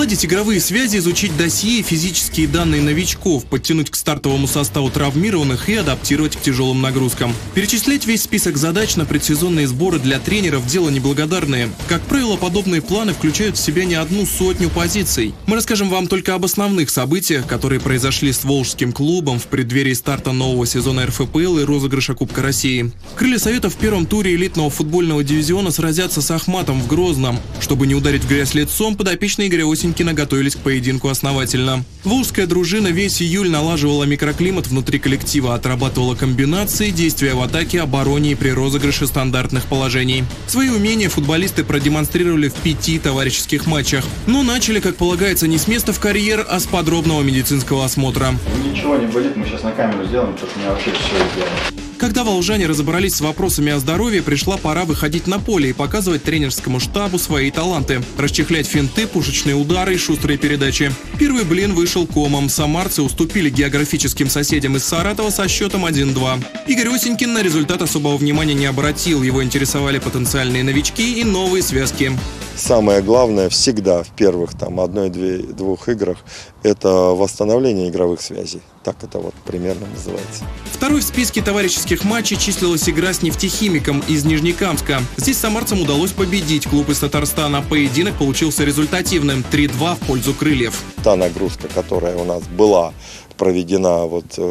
Наладить игровые связи, изучить досье и физические данные новичков, подтянуть к стартовому составу травмированных и адаптировать к тяжелым нагрузкам. Перечислять весь список задач на предсезонные сборы для тренеров – дело неблагодарное. Как правило, подобные планы включают в себя не одну сотню позиций. Мы расскажем вам только об основных событиях, которые произошли с Волжским клубом в преддверии старта нового сезона РФПЛ и розыгрыша Кубка России. Крылья Советов в первом туре элитного футбольного дивизиона сразятся с Ахматом в Грозном. Чтобы не ударить в грязь лицом, подопечные Игоря Осенькина готовились к поединку основательно. Волжская дружина весь июль налаживала микроклимат внутри коллектива, отрабатывала комбинации, действия в атаке, обороне и при розыгрыше стандартных положений. Свои умения футболисты продемонстрировали в 5 товарищеских матчах. Но начали, как полагается, не с места в карьер, а с подробного медицинского осмотра. Ничего не болит, мы сейчас на камеру сделаем, чтобы у меня вообще все идеально. Когда волжане разобрались с вопросами о здоровье, пришла пора выходить на поле и показывать тренерскому штабу свои таланты. Расчехлять финты, пушечные удары и шустрые передачи. Первый блин вышел комом. Самарцы уступили географическим соседям из Саратова со счетом 1-2. Игорь Осенькин на результат особого внимания не обратил. Его интересовали потенциальные новички и новые связки. Самое главное всегда в первых одной-двух играх – это восстановление игровых связей. Так это вот примерно называется. Второй в списке товарищеских матчей числилась игра с нефтехимиком из Нижнекамска. Здесь самарцам удалось победить клуб из Татарстана. Поединок получился результативным – 3-2 в пользу крыльев. Та нагрузка, которая у нас была проведена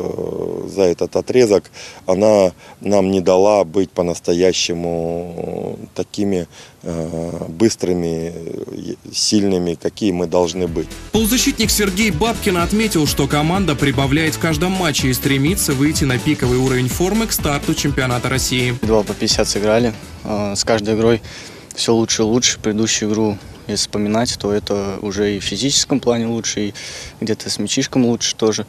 за этот отрезок, она нам не дала быть по-настоящему такими быстрыми, сильными, какие мы должны быть. Полузащитник Сергей Бабкин отметил, что команда прибавляет в каждом матче и стремится выйти на пиковый уровень формы к старту чемпионата России. 2 по 50 сыграли. С каждой игрой все лучше и лучше. Предыдущую игру, если вспоминать, то это уже и в физическом плане лучше, и где-то с мячишком лучше тоже.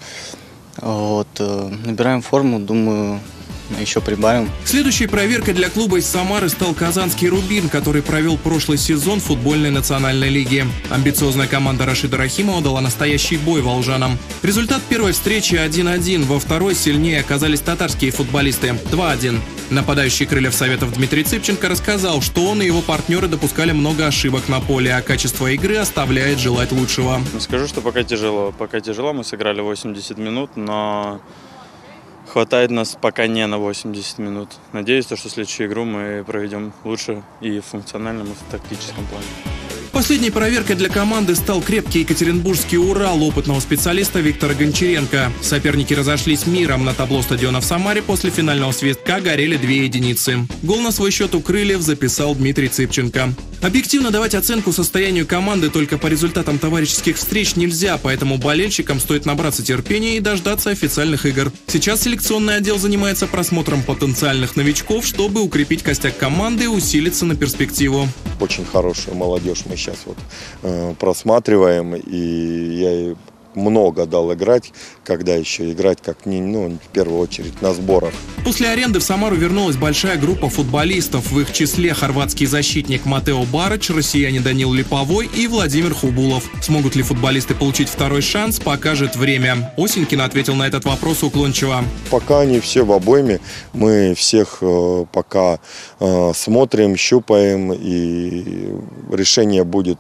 Набираем форму, думаю, еще прибавим. Следующей проверкой для клуба из Самары стал казанский «Рубин», который провел прошлый сезон футбольной национальной лиги. Амбициозная команда Рашида Рахимова дала настоящий бой волжанам. Результат первой встречи 1-1, во второй сильнее оказались татарские футболисты 2-1. Нападающий Крыльев Советов Дмитрий Цыпченко рассказал, что он и его партнеры допускали много ошибок на поле, а качество игры оставляет желать лучшего. Скажу, что пока тяжело. Мы сыграли 80 минут, но хватает нас пока не на 80 минут. Надеюсь, что следующую игру мы проведем лучше и в функциональном, и в тактическом плане. Последней проверкой для команды стал крепкий екатеринбургский «Урал» опытного специалиста Виктора Гончаренко. Соперники разошлись миром. На табло стадиона в Самаре после финального свистка горели 2 единицы. Гол на свой счет у крыльев записал Дмитрий Цыпченко. Объективно давать оценку состоянию команды только по результатам товарищеских встреч нельзя, поэтому болельщикам стоит набраться терпения и дождаться официальных игр. Сейчас селекционный отдел занимается просмотром потенциальных новичков, чтобы укрепить костяк команды и усилиться на перспективу. Очень хорошую молодежь мы сейчас просматриваем, и я ей много дал играть, когда еще играть, как в первую очередь на сборах. После аренды в Самару вернулась большая группа футболистов. В их числе хорватский защитник Матео Барыч, россияне Данил Липовой и Владимир Хубулов. Смогут ли футболисты получить второй шанс, покажет время. Осенькин ответил на этот вопрос уклончиво. Пока они все в обойме, мы всех пока смотрим, щупаем, и решение будет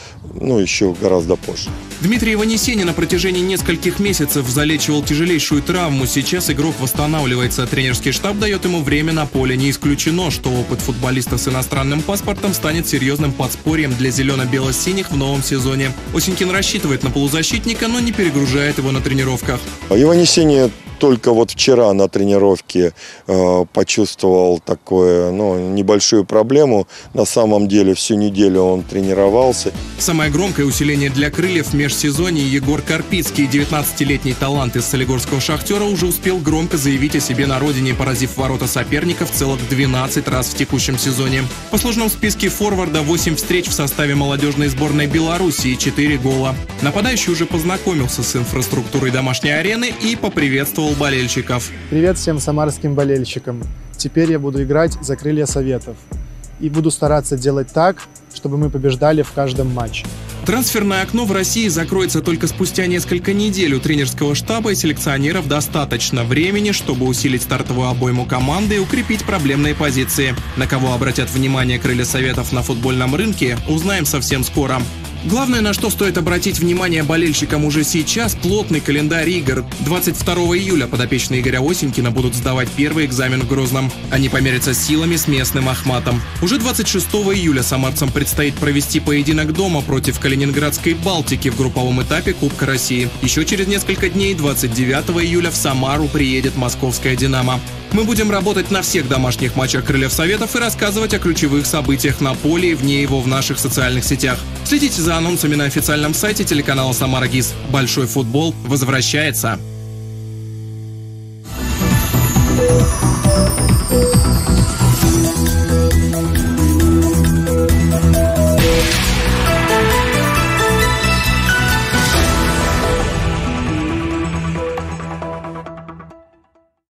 еще гораздо позже. Дмитрий Иванесенин на протяжении нескольких месяцев залечивал тяжелейшую травму. Сейчас игрок восстанавливается. Тренерский штаб дает ему время на поле. Не исключено, что опыт футболиста с иностранным паспортом станет серьезным подспорьем для зелено-бело-синих в новом сезоне. Осенькин рассчитывает на полузащитника, но не перегружает его на тренировках. Иванесенин только вчера на тренировке почувствовал такую небольшую проблему. На самом деле всю неделю он тренировался. Самое громкое усиление для крыльев в межсезонье. Егор Карпицкий, 19-летний талант из солигорского «Шахтера», уже успел громко заявить о себе на родине, поразив ворота соперников целых 12 раз в текущем сезоне. В послужном списке форварда 8 встреч в составе молодежной сборной Беларуси и 4 гола. Нападающий уже познакомился с инфраструктурой домашней арены и поприветствовал болельщиков. Привет всем самарским болельщикам. Теперь я буду играть за Крылья Советов. И буду стараться делать так, чтобы мы побеждали в каждом матче. Трансферное окно в России закроется только спустя несколько недель. У тренерского штаба и селекционеров достаточно времени, чтобы усилить стартовую обойму команды и укрепить проблемные позиции. На кого обратят внимание Крылья Советов на футбольном рынке, узнаем совсем скоро. Главное, на что стоит обратить внимание болельщикам уже сейчас – плотный календарь игр. 22 июля подопечные Игоря Осенькина будут сдавать первый экзамен в Грозном. Они померятся силами с местным Ахматом. Уже 26 июля самарцам предстоит провести поединок дома против Калининградской «Балтики» в групповом этапе Кубка России. Еще через несколько дней, 29 июля, в Самару приедет московская «Динамо». Мы будем работать на всех домашних матчах «Крыльев Советов» и рассказывать о ключевых событиях на поле и вне его в наших социальных сетях. Следите за анонсами на официальном сайте телеканала «Самара ГИС». Большой футбол возвращается.